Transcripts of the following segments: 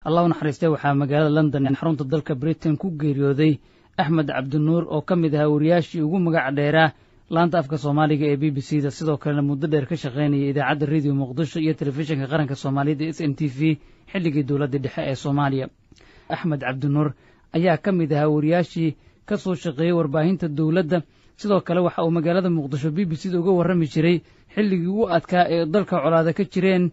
الله naxariistay waxaa magaalada London ee xarunta dalka Britain ku geeriyooday Axmed Cabdinuur oo ka mid ahaa wariyaashii ugu magac dheeraa laanta afka Soomaaliga ee BBC-da sidoo kale muddo dheer ka shaqeynayay idaacadda Radio Muqdisho iyo telefishinka qaranka Soomaaliyeed ee SNTV xilligii dawladda dhexe ee Soomaaliya. Axmed Cabdinuur ayaa ka mid ahaa wariyaashii ka soo shaqeeyay warbaahinta dawladda sidoo kale waxa uu magaalada Muqdisho BBC-da uga warrami jiray xilligii uu adkaa ee dalka colaada ka jireen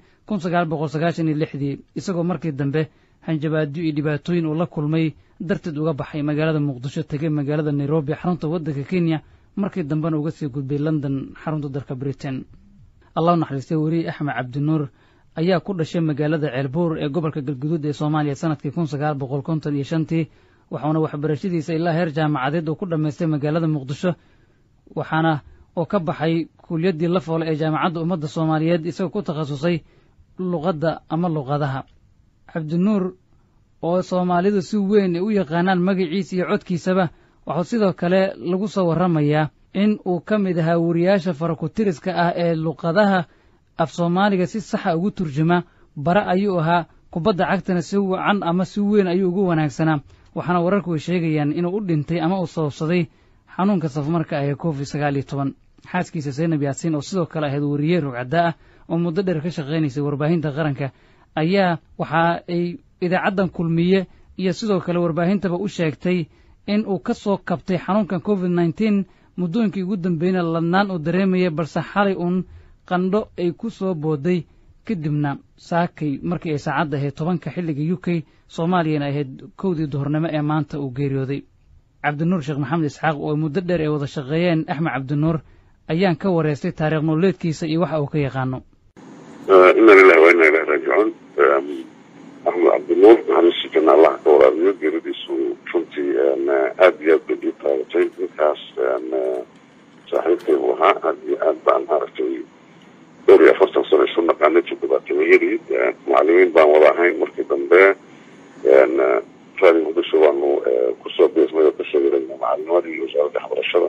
1996 isagoo markii dambe hanjabaadyo iyo dhibaatooyin uu la kulmay darteed uga baxay magaalada Muqdisho tagay magaalada Nairobi xarunta waddanka Kenya markii dambena uga sii gudbay London xarunta dalka Britain. Allah naxariistay wariye Axmed Cabdinuur ayaa ku dhashay magaalada Ceelbuur ee gobolka Galgaduud ee Soomaaliya sanadkii 1955 waxaana waxbarashadiisa ilaa heer jaamacadeed uu ku dhameystay magaalada Muqdisho waxaana oo ka baxay kulliyadii la foolay ee jaamacadda ummadda Soomaaliyeed isagoo ku takhasusay luqadda ama luqadaha. Cabdinuur oo Soomaalidu si weyn u yaqaanaan magaciisa iyo codkiisaba waxaa sidoo kale lagu soo warramayaa in uu ka mid ahaa wariyaasha farakutiriska ah ee luqadaha af Soomaaliga si sax ah ugu turjuma bara ayuu ahaa kubadda cagtana si wacan ama si weyn ayuu ugu wanaagsanaa waxaana wararku ay sheegayaan inuu u dhintay ama uu sababsaday xanuunka safmarka ah ee COVID-19. xaaskiisa Zainab Yaasiin oo sidoo kale ahayd wariye rugcada ah oo muddo dheer ka shaqeynaysay warbaahinta qaranka ayaa waxa ay idaacaddan kulmiye iyo sidoo kale warbaahintaba u sheegtay in uu ka soo kabtay xanuunkan COVID-19 muddooyinkii ugu dambeeyna ladnaan uu dareemayay balse xalay uun qandho ay ku soo booday kadibna saakay markii ay saacadda ahayd 10 xilliga UK Soomaaliyana ahayd 1 duhurnimo ee maanta uu geeriyooday. Cabdinuur Sheekh Maxamed Isxaaq oo muddo dheer ay wada shaqeeyeen Axmed Cabdinuur ayaan ka wareystay taariikh nololeedkiisa iyo waxa uu ka yaqaano. inna lillahi wa inna ilayhi raaji'uun. Axmed Cabdinuur waxaan Allah ka waraabiyo geeridiisu runtii aad iyo aad bay taagtay ninkaas saaxiibkay uu ahaa aad baan aragtay dhowr iyo 40 sano isu naqaanay toddobaatameeyadii macallimiin baan wada ahayn markii dambe Radio Muqdisho waanu ku soo beesmay ka shaqeynay macallimiinta iyo wasaaradda waxbarashada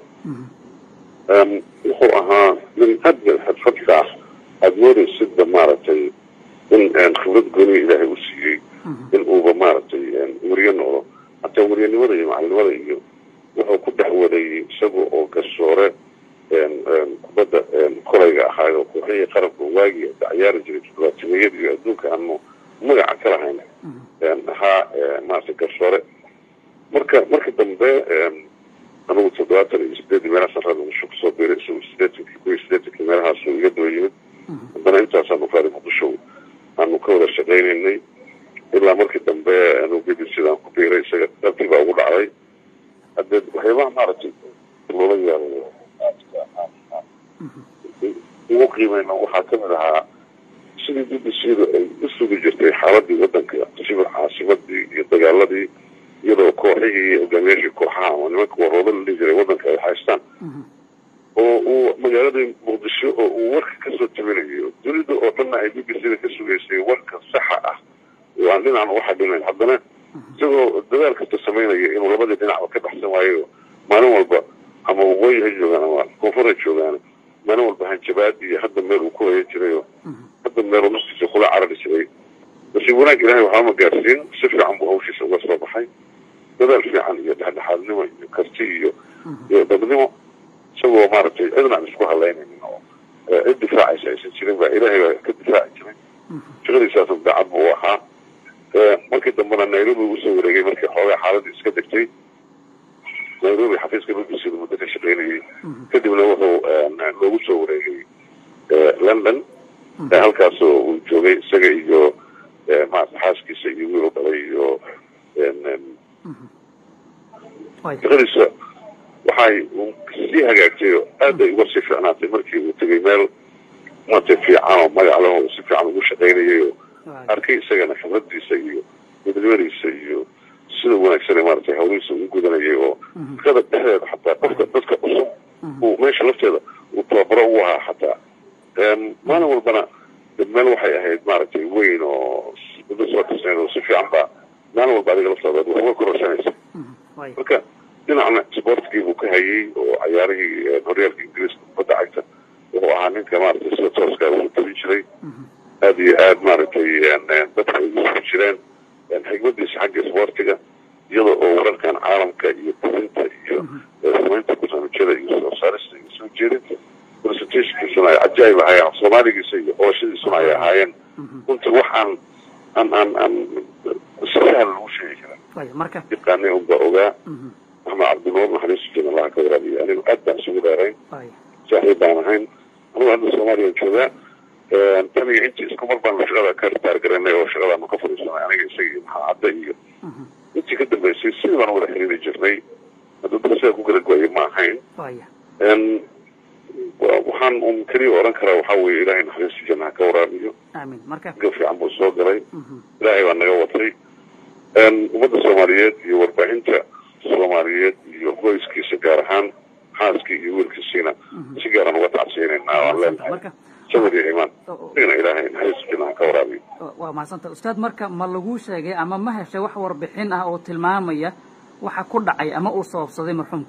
wuxuu ahaa min ajal xirfadka admoodi sida maaragtay in khibrad gooni ilaahay u siiyey in uu maaragtay wariye noqdo hatta wariyanimada iyo macallimada iyo wuxuu ku dhex waday isagoo oo gasoore kubadda kolayga ahaa oo kooxihii qaranka waagii ciyaari jiray toddobaatameeyadii iyo adduunka aanu magaca ka lahayn ahaa maaragtay gasoore marka dambe anugu 78 meelaha sarrada Muqdisho kusoo biiray 80 meelahaas uu iga daba yimid haddana intaasaan Radio Muqdisho aanu ka wada shaqeynaynay ilaa markii dambe anugu BBC-daan ku biiray isaga dalkii baa ugu dhacday hadda waxyaabaha maaragtay loola yaabo ugu qiimayna waxaa ka mid ahaa sidii BBC-da ay u sugi jirtay xaaladii waddanka sida caasimadii iyo dagaaladii iyadoo kooxihii hogaamiyaashii kooxaha ama nimanka warooda la dhihi jiray waddanka ay haystaan oo uu magaalada Muqdisho oo uu warka ka soo tabinayo dunida oo dhanna ay BBC-da ka sugaysay warka saxa ah oo aan dhinacan waxa dhinayn haddana isagoo dadaal kasta sameynaya inuu labadii dhinacba ka baxsan waayo maalin walba ama waqooyi ha joogaan ama koonfur ha joogaan maalin walba hanjabaad iyo hadda meel uu ku haya jirayo hadda meel uu naftiisa kula carari jiray basi wanaag ilaahay waxaa ma gaarsiin si fiican buu hawshiisa uga soo baxay dadaal fiican iyo dhexdhexaadnimo iyo karti iyo dadnimo isagoo maaragtay cidna aan isku halaynaynin oo cid difaacaysa aysan jirin baa ilaahay baa ka difaaci jiray shaqadiisaasna daacad buu ahaa markii dambena Nairobi ugu soo wareegay markii xoogaa xaaladii iska degtay Nairobi xafiiska BBC-da muddo ka shaqeynayay kadibna wuxuu loogu soo wareegay London halkaasoo uu joogay isaga iyo maaragtay xaaskiisa iyo wiil u dhalay iyo shaqadiisa waxay sii hagaagtay oo aad ay uga sii fiicnaatay markii uu tegay meel maaragtay fiican oo magac leh oo si fiican ugu shaqeynayay oo arkay isagana khibradiisa iyo midnimadiisa iyo sida wanaagsan maaragtay hawlihiisa ugu gudanayay oo dadka dhexdeeda xataa dadka cusub uu meesha lafteeda uu tababaro u ahaa xataa maalin walbana meel waxay ahayd maaragtay weyn oo dad soo kaseen oo si fiican baa maalin walba adiga lafteeda waxba ku rashanaysa marka dhinacna sportkii buu ka hayay oo ciyaarihii horyaalka Ingiriiska kubadda cagta wuxuu ahaa ninka maaragtay sida tooska ugu tabin jiray aad iyo aad maaragtay dadka ay ugu jireen xigmadiisa xagga isboortiga iyada oo wararkan caalamka iyo kulinta iyo samaynta barnaamijyada iyo soo saarista iyo soo jeedinta presentationkiisuna ay cajaa'ib ahaayeen soomaaligiisa iyo qoashadiisuna ay ahaayeen runtii waxaan aan si sahal lagu sheegi karaa yaqaanay unbaa ogaa maxamed cabdinuur naxariistu jin allaha ka waraabiya anigu aad baan isugu dheerayn saaxiib baan ahayn anigu hadda soomaaliya joogaa tan iyo intii isku mar baan shaqada ka taargaranay oo shaqadaanu ka fadhiisanay aniga isagii maxaa cadda iyo intii ka dambaysay sidii baan wada xiriiri jirnay hadduu darasada ku kala gooyay ma ahayn waxaan keliya oran karaa waxaa weeye ilaahay naxariistu jannaha ka waraabiyo ga fiican buu soo galay ilaahay baa naga watay ummadda soomaaliyeed iyo warbaahinta soomaaliyeed iyo qoyskiisa gaar ahaan xaaskii iyo wiilkiisiina si gaaran uga tacsiinaynaa waan leenahay sabir iyo iimaan igana ilaahay naxariistu jannaha ka waraabiyo waa mahadsanta ustaad marka ma laguu sheegay ama ma heshay wax warbixin ah oo tilmaamaya waxa ku dhacay ama uu sababsaday marxuumka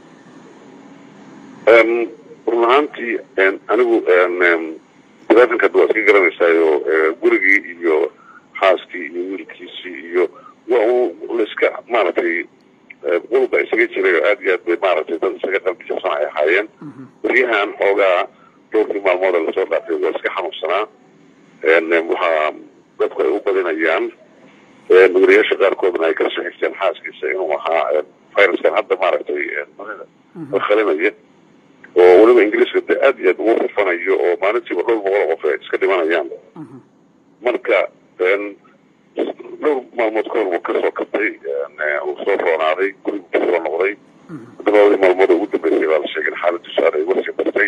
run ahaantii anigu bilaadanka hadda waa iska garanaysaayo gurigii iyo xaaskii iyo wiilkiisii iyo waa uu laiska maaragtay walba isaga jiray oo aad iyo aad bay maaragtay dad isaga qalbi jabsan ay ahaayeen waryahan xoogaa dhowrkii maalmood ee lasoo dhaafay waa iska xanuunsanaa waxaa dadku ay u badinayaan wariyaasha qaarkoodna ay kala soo xigteen xaaskiisa inuu ahaa viruskan hadda maaragtay dunida khalinaya oo weliba ingiriiska de aad iyo aad ugu rufanayo oo maalintiiba dhowr boqol qof ay iska dhimanayaan marka dhowr maalmood ka hor uu kasoo kabtay uu soo roonaaday gurigu kusoo noqday dabadii maalmood ugu dambeysay baa la sheegay in xaaladiisu aad ay warsi dartay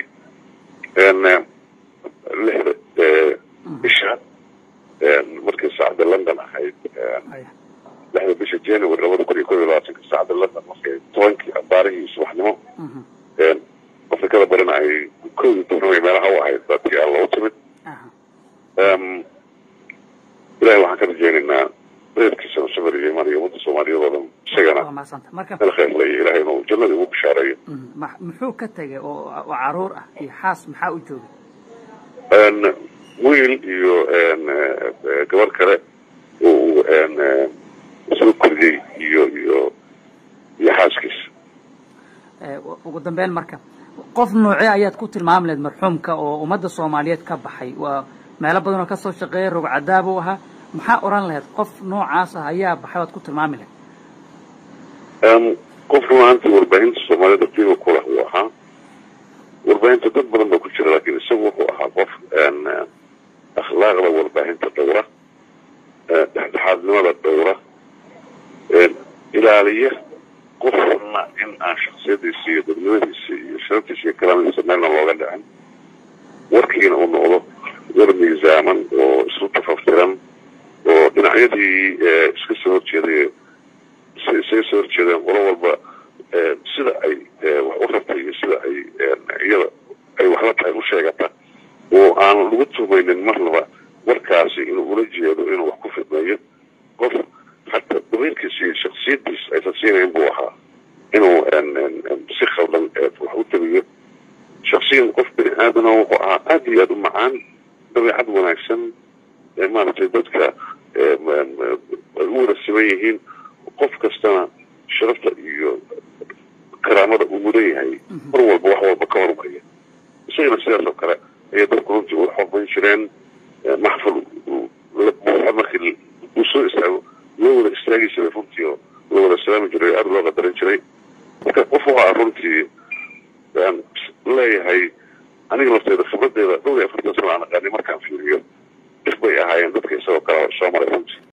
lixda bisha markii saacadda london ahayd lixda bisha january 2021 saacadda london markay 10kii abaarihii subaxnimo afrikada barina ay koodii tobanay meelaha u ahayd dadkii aan loo timid ilaahay waxaan ka rajaynaynaa reerkiisana sabir iyo imaan iyo ummadda soomaaliyeed oo dhan isagana meel khayr leeya ilaahay inuu jannadii ugu bishaareeyo muxuu ka tegay oo caruur ah iyo xaas maxaa u joogay wiil iyo gabar kale uu soo koriyey iyo xaaskiisa ugu dambeyn marka qof noocee ayaad ku tilmaami lahayd marxuumka oo ummadda soomaaliyeed ka baxay waa meelo badan oo kasoo shaqeeyay rog cadaab uu ahaa maxaa oran lahayd qof noocaas ah ayaa baxay waad ku tilmaami lahayd qof runaantii warbaahinta soomaaliyed qiimo ku leh uu ahaa warbaahinta dad badan baa ku jira laakiin isagu wuxuu ahaa qof akhlaaqda warbaahinta dhowra dhexdhexaadnimada dhowra ilaaliya qofna in aan shaksiyadiisa iyo dadnimadiisa iyo sharaftiisa iyo kalaamadiisa meelna looga dhicin warkiina uu noqdo war miisaaman oo isu tafaftiran oo dhinacyadii iska soo horjeeday isaga soo horjeedeen qolo walba sida ay wax u rabtay iyo sida ay iyada ay waxla tahay u sheegata oo aan lagu tumaynin marnaba warkaasi inuu ula jeedo inuu wax ku fidmeeyo qof حتى ضميرك شخصيتي أساسية بوها إنه si khaldan wax u tabiyo shakhsiyan qof bini aadana wuxuu ahaa aad iyo aad u macaan dabeecad wanaagsan maaragtay dadka ay u wada siman yihiin qof kastana sharafta iyo karaamada uu mudan yahay mar walba wax walba ka hormariya isagana sidaas oo kale ayay dadku runtii u xormayn jireen maxfal markii uu soo istaago loo wada istaagi jiray runtii oo loo wada salaami jiray aad loo qadarin jiray marka qof waxaa runtii leeyahay aniga lafteeda khibraddeeda dhowr iyo 40 sano aan aqaanay markaan fiiriyo dhif bay ahaayeen dadka isagoo kale soo maray runtii